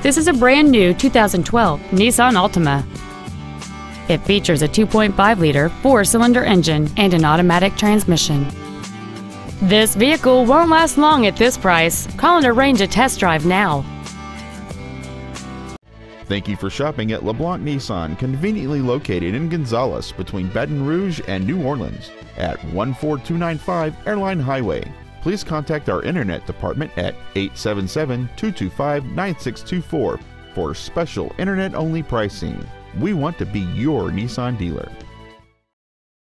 This is a brand new 2012 Nissan Altima. It features a 2.5-liter four-cylinder engine and an automatic transmission. This vehicle won't last long at this price. Call and arrange a test drive now. Thank you for shopping at LeBlanc Nissan, conveniently located in Gonzales between Baton Rouge and New Orleans at 14295 Airline Highway. Please contact our internet department at 877-225-9624 for special internet-only pricing. We want to be your Nissan dealer.